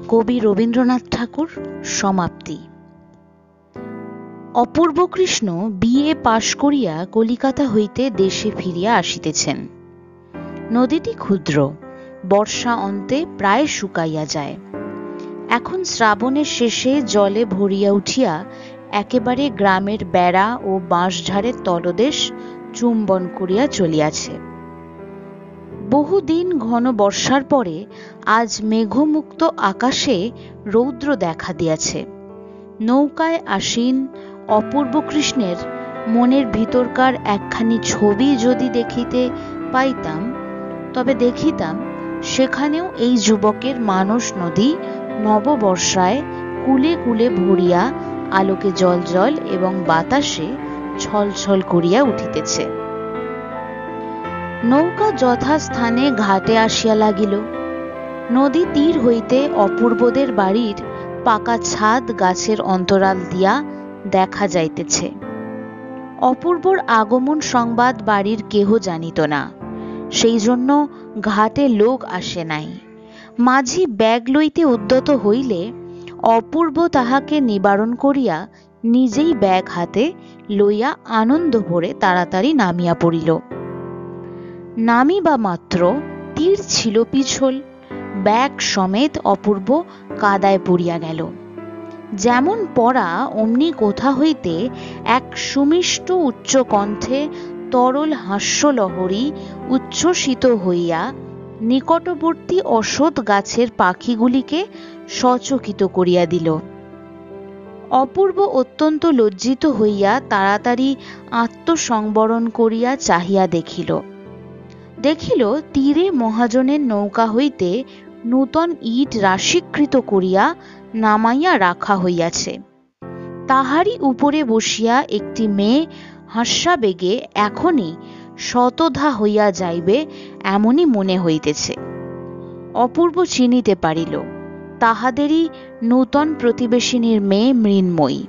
কবি রবীন্দ্রনাথ ঠাকুর। সমাপ্তি। অপূর্ব কৃষ্ণ বিএ পাশ করিয়া কলিকাতা হইতে দেশে ফিরিয়া আসিতেছেন। নদীটি ক্ষুদ্র, বর্ষা অন্তে প্রায় শুকাইয়া যায়। এখন শ্রাবণের শেষে জলে ভরিয়া উঠিয়া একেবারে গ্রামের বেড়া ও বাঁশঝাড়ের তলদেশ চুম্বন করিয়া চলিয়াছে। বহুদিন ঘন বর্ষার পরে আজ মেঘমুক্ত আকাশে রৌদ্র দেখা দিয়াছে। নৌকায় আসীন অপূর্ব কৃষ্ণের মনের ভিতরকার একখানি ছবি যদি দেখিতে পাইতাম, তবে দেখিতাম সেখানেও এই যুবকের মানস নদী নববর্ষায় কুলে কুলে ভরিয়া আলোকে জলজল এবং বাতাসে ছলছল করিয়া উঠিতেছে। নৌকা যথাস্থানে ঘাটে আসিয়া লাগিল। নদী তীর হইতে অপূর্বদের বাড়ির পাকা ছাদ গাছের অন্তরাল দিয়া দেখা যাইতেছে। অপূর্বর আগমন সংবাদ বাড়ির কেহ জানিত না, সেই জন্য ঘাটে লোক আসে নাই। মাঝি ব্যাগ লইতে উদ্যত হইলে অপূর্ব তাহাকে নিবারণ করিয়া নিজেই ব্যাগ হাতে লইয়া আনন্দ ভরে তাড়াতাড়ি নামিয়া পড়িল। নামিবা মাত্র তীর ছিল পিছল, ব্যাগ সমেত অপূর্ব কাদায় পড়িয়া গেল। যেমন পড়া অমনি কোথা হইতে এক সুমিষ্ট উচ্চ কণ্ঠে তরল হাস্যলহরী উচ্ছ্বসিত হইয়া নিকটবর্তী অশ্বত্থ গাছের পাখিগুলিকে সচকিত করিয়া দিল। অপূর্ব অত্যন্ত লজ্জিত হইয়া তাড়াতাড়ি আত্মসংবরণ করিয়া চাহিয়া দেখিল তীরে মহাজনের নৌকা হইতে নূতন ইট রাশিকৃত করিয়া নামাইয়া রাখা হইয়াছে। তাহারই উপরে বসিয়া একটি মেয়ে হাস্যাবেগে এখনই শতধা হইয়া যাইবে এমনই মনে হইতেছে। অপূর্ব চিনিতে পারিল তাহাদেরই নূতন প্রতিবেশিনীর মেয়ে মৃন্ময়ী।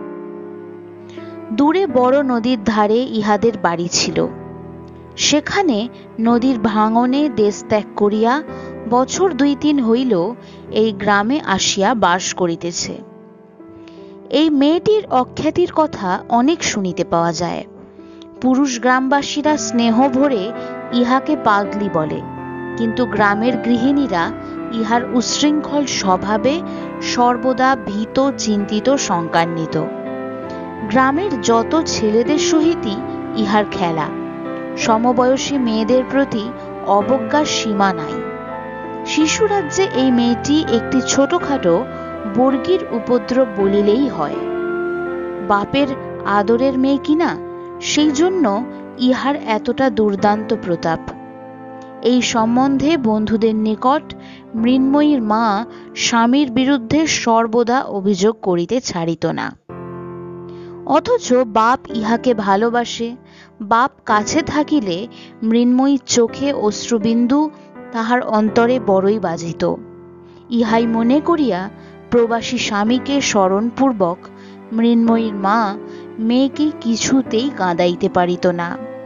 দূরে বড় নদীর ধারে ইহাদের বাড়ি ছিল। সেখানে নদীর ভাঙনে দেশ ত্যাগ করিয়া বছর 2-3 হইল এই গ্রামে আসিয়া বাস করিতেছে। এই মেয়েটির অখ্যাতির কথা অনেক শুনিতে পাওয়া যায়। পুরুষ গ্রামবাসীরা স্নেহ ভরে ইহাকে পাগলি বলে, কিন্তু গ্রামের গৃহিণীরা ইহার উচ্ছৃঙ্খল স্বভাবে সর্বদা ভীত, চিন্তিত, শঙ্কান্বিত। গ্রামের যত ছেলেদের সহিতই ইহার খেলা। সমবয়সী মেয়েদের প্রতি অবজ্ঞার সীমা নাই। শিশুরাজ্যে এই মেয়েটি একটি ছোটখাটো বর্গীর উপদ্রব বলিলেই হয়। বাপের আদরের মেয়ে কিনা, সেই জন্য ইহার এতটা দুর্দান্ত প্রতাপ। এই সম্বন্ধে বন্ধুদের নিকট মৃন্ময়ীর মা স্বামীর বিরুদ্ধে সর্বদা অভিযোগ করিতে ছাড়িত না। অথচ বাপ ইহাকে ভালোবাসে। বাপ কাছে থাকিলে মৃন্ময়ীর চোখে অশ্রুবিন্দু তাহার অন্তরে বড়ই বাজিত। ইহাই মনে করিয়া প্রবাসী স্বামীকে স্মরণপূর্বক মৃন্ময়ীর মা মেয়েকে কিছুতেই কাঁদাইতে পারিত না।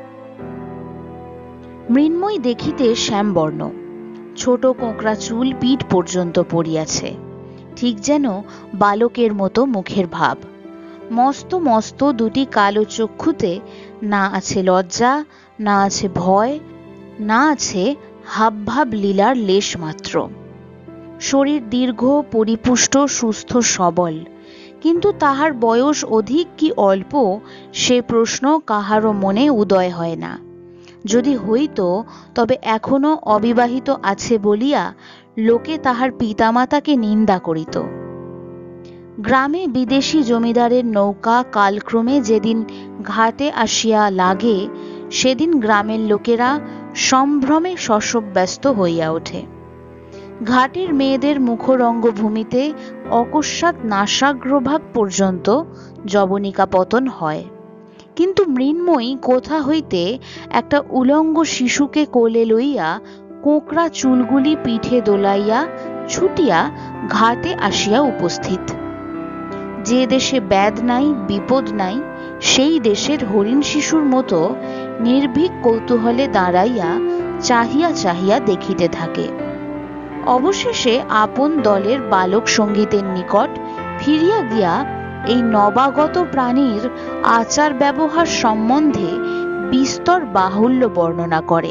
মৃন্ময়ী দেখিতে শ্যামবর্ণ, ছোট কোঁকড়া চুল পিঠ পর্যন্ত পড়িয়াছে, ঠিক যেন বালকের মতো মুখের ভাব। মস্ত মস্ত দুটি কালো চক্ষুতে না আছে লজ্জা, না আছে ভয়, না আছে হাবভাব লীলার লেশ মাত্র। শরীর দীর্ঘ, পরিপুষ্ট, সুস্থ, সবল, কিন্তু তাহার বয়স অধিক কি অল্প সে প্রশ্ন কাহারও মনে উদয় হয় না। যদি হইত তবে এখনো অবিবাহিত আছে বলিয়া লোকে তাহার পিতামাতাকে নিন্দা করিত। গ্রামে বিদেশি জমিদারের নৌকা কালক্রমে যেদিন ঘাটে আসিয়া লাগে, সেদিন গ্রামের লোকেরা সম্ভ্রমে শশব্যস্ত হইয়া ওঠে। ঘাটের মেয়েদের মুখরঙ্গভূমিতে অকস্মাৎ নাসাগ্রভাগ পর্যন্ত যবনিকা পতন হয়। কিন্তু মৃন্ময়ী কোথা হইতে একটা উলঙ্গ শিশুকে কোলে লইয়া কোঁকড়া চুলগুলি পিঠে দোলাইয়া ছুটিয়া ঘাটে আসিয়া উপস্থিত। যে দেশে ব্যাধ নাই, বিপদ নাই, সেই দেশের হরিণ শিশুর মতো নির্ভীক কৌতূহলে দাঁড়াইয়া চাহিয়া চাহিয়া দেখিতে থাকে। অবশেষে আপন দলের বালক সঙ্গীতের নিকট ফিরিয়া গিয়া এই নবাগত প্রাণীর আচার ব্যবহার সম্বন্ধে বিস্তর বাহুল্য বর্ণনা করে।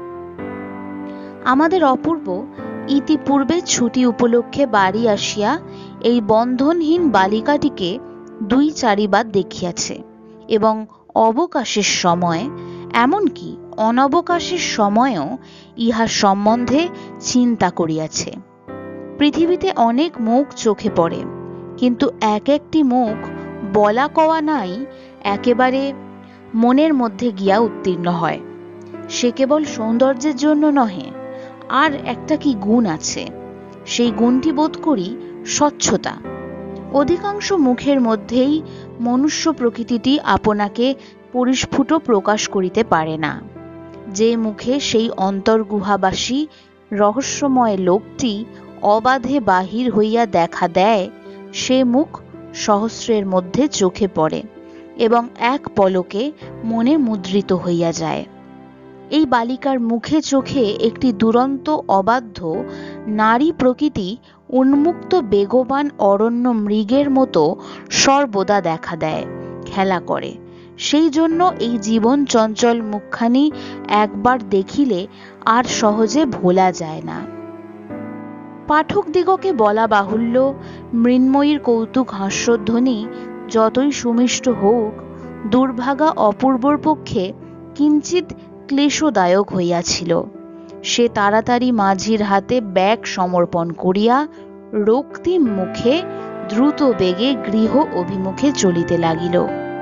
আমাদের অপূর্ব ইতিপূর্বে ছুটি উপলক্ষে বাড়ি আসিয়া এই বন্ধনহীন বালিকাটিকে 2-4 বার দেখিয়াছে এবং অবকাশের সময়, এমনকি অনবকাশের সময়ও ইহার সম্বন্ধে চিন্তা করিয়াছে। পৃথিবীতে অনেক মুখ চোখে পড়ে, কিন্তু এক একটি মুখ বলা কওয়া নাই একেবারে মনের মধ্যে গিয়া উত্তীর্ণ হয়। সে কেবল সৌন্দর্যের জন্য নহে, আর একটা কি গুণ আছে, সেই গুণটি বোধ করি স্বচ্ছতা। অধিকাংশ মুখের মধ্যেই মনুষ্য প্রকৃতিটি আপনাকে পরিস্ফুট প্রকাশ করিতে পারে না। যে মুখে সেই অন্তর্গুহাবাসী রহস্যময় লোকটি অবাধে বাহির হইয়া দেখা দেয়, সে মুখ সহস্রের মধ্যে চোখে পড়ে এবং এক পলকে মনে মুদ্রিত হইয়া যায়। এই বালিকার মুখে চোখে একটি দুরন্ত অবাধ্য নারী প্রকৃতি উন্মুক্ত বেগবান অরণ্য মৃগের মতো সর্বদা দেখা দেয়, খেলা করে। সেই জন্য এই জীবন চঞ্চল মুখখানি একবার দেখিলে আর সহজে ভোলা যায় না। পাঠকদিগকে বলা বাহুল্য, মৃন্ময়ীর কৌতুক হাস্যধ্বনি যতই সুমিষ্ট হোক, দুর্ভাগা অপূর্বর পক্ষে কিঞ্চিত ক্লেশদায়ক হইয়াছিল। সে তাড়াতাড়ি মাঝির হাতে ব্যাগ সমর্পণ করিয়া রক্তিম মুখে দ্রুত বেগে গৃহ অভিমুখে চলিতে লাগিল।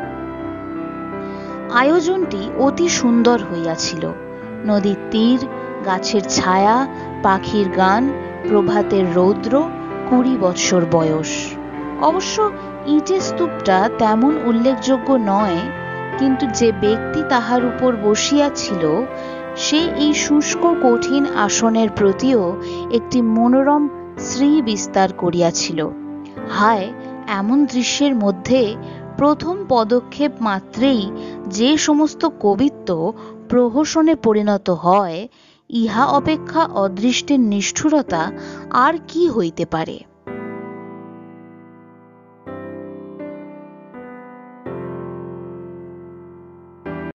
আয়োজনটি অতি সুন্দর হইয়াছিল। নদীর তীর, গাছের ছায়া, পাখির গান, প্রভাতের রৌদ্র, 20 বৎসর বয়স। অবশ্য ইটের স্তূপটা তেমন উল্লেখযোগ্য নয়, কিন্তু যে ব্যক্তি তাহার উপর বসিয়াছিল সে এই শুষ্ক কঠিন আসনের প্রতিও একটি মনোরম শ্রী বিস্তার করিয়াছিল। হায়, এমন দৃশ্যের মধ্যে প্রথম পদক্ষেপ মাত্রেই যে সমস্ত কবিত্ব প্রহসনে পরিণত হয়, ইহা অপেক্ষা অদৃষ্টের নিষ্ঠুরতা আর কি হইতে পারে।